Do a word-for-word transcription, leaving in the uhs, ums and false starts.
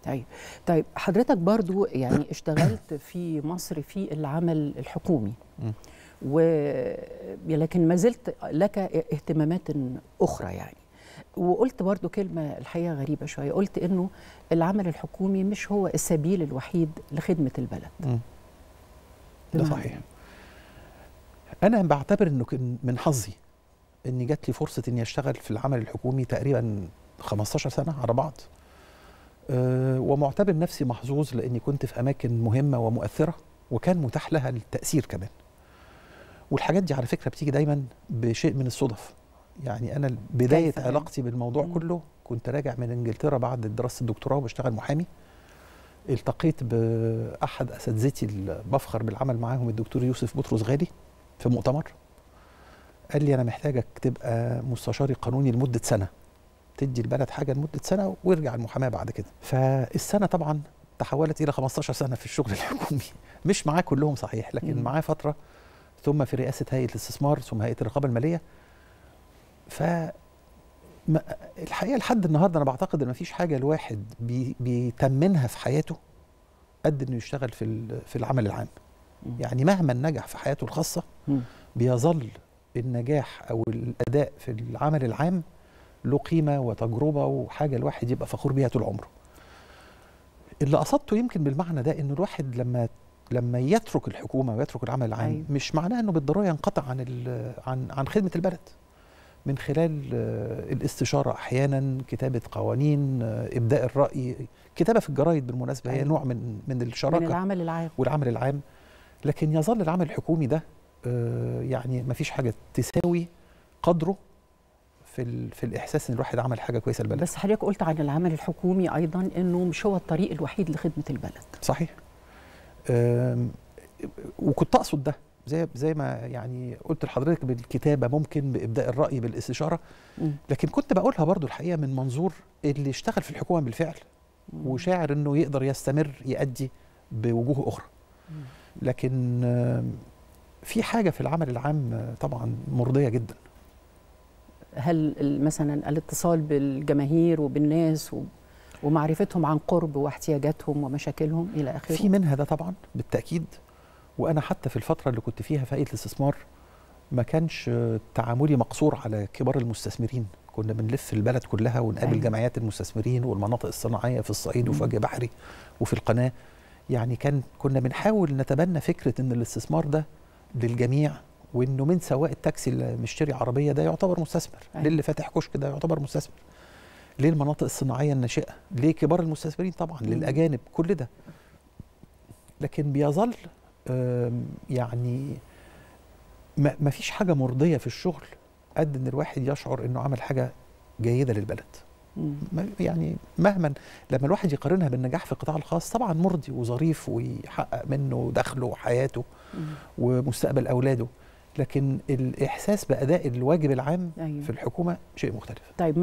طيب طيب حضرتك برضو يعني اشتغلت في مصر في العمل الحكومي و لكن ما زلت لك اهتمامات اخرى يعني، وقلت برضو كلمه الحقيقه غريبه شويه، قلت انه العمل الحكومي مش هو السبيل الوحيد لخدمه البلد. م. ده صحيح. انا بعتبر انه من حظي اني جات لي فرصه اني اشتغل في العمل الحكومي تقريبا خمستاشر سنه على بعض، أه ومعتبر نفسي محظوظ لاني كنت في اماكن مهمه ومؤثره وكان متاح لها التاثير كمان. والحاجات دي على فكره بتيجي دايما بشيء من الصدف. يعني انا بدايه علاقتي بالموضوع مم. كله كنت راجع من انجلترا بعد دراسه الدكتوراه وبشتغل محامي. التقيت باحد اساتذتي اللي بفخر بالعمل معاهم، الدكتور يوسف بطرس غالي، في مؤتمر. قال لي انا محتاجك تبقى مستشاري قانوني لمده سنه، تدي البلد حاجه لمده سنه وارجع المحاماه بعد كده. فالسنه طبعا تحولت الى خمستاشر سنه في الشغل الحكومي، مش معاه كلهم صحيح، لكن معاه فتره، ثم في رئاسه هيئه الاستثمار، ثم هيئه الرقابه الماليه. ف الحقيقه لحد النهارده انا بعتقد ان مفيش حاجه الواحد بي بيتمنها في حياته قد انه يشتغل في في العمل العام. يعني مهما نجح في حياته الخاصه بيظل النجاح او الاداء في العمل العام له قيمه وتجربه وحاجه الواحد يبقى فخور بيها طول عمره. اللي قصدته يمكن بالمعنى ده انه الواحد لما لما يترك الحكومه ويترك العمل العام أيوه. مش معناه انه بالضروره ينقطع عن عن عن خدمه البلد، من خلال الاستشاره احيانا، كتابه قوانين، ابداء الراي، كتابه في الجرايد بالمناسبه أيوه. هي نوع من من الشراكه من العمل العام والعمل العام. لكن يظل العمل الحكومي ده يعني ما فيش حاجه تساوي قدره في في الاحساس ان الواحد عمل حاجه كويسه للبلد. بس حضرتك قلت عن العمل الحكومي ايضا انه مش هو الطريق الوحيد لخدمه البلد. صحيح. وكنت اقصد ده زي زي ما يعني قلت لحضرتك بالكتابه، ممكن بابداء الراي، بالاستشاره، لكن كنت بقولها برضو الحقيقه من منظور اللي اشتغل في الحكومه بالفعل وشاعر انه يقدر يستمر يؤدي بوجوه اخرى. لكن في حاجه في العمل العام طبعا مرضيه جدا. هل مثلا الاتصال بالجماهير وبالناس ومعرفتهم عن قرب واحتياجاتهم ومشاكلهم الى اخره؟ في منها ده طبعا بالتاكيد. وانا حتى في الفتره اللي كنت فيها في هيئه الاستثمار ما كانش تعاملي مقصور على كبار المستثمرين، كنا بنلف البلد كلها ونقابل أيوة. جمعيات المستثمرين والمناطق الصناعيه في الصعيد وفي وجه بحري وفي القناه. يعني كان كنا بنحاول نتبنى فكره ان الاستثمار ده للجميع، وانه من سواق التاكسي اللي مشتري عربيه ده يعتبر مستثمر، أيوة. للي فاتح كشك ده يعتبر مستثمر، ليه المناطق الصناعيه الناشئه، ليه كبار المستثمرين طبعا، مم. للاجانب، كل ده. لكن بيظل يعني ما فيش حاجه مرضيه في الشغل قد ان الواحد يشعر انه عمل حاجه جيده للبلد. مم. يعني مهما لما الواحد يقارنها بالنجاح في القطاع الخاص طبعا مرضي وظريف ويحقق منه دخله وحياته مم. ومستقبل اولاده، لكن الاحساس باداء الواجب العام أيوة. في الحكومه شيء مختلف. طيب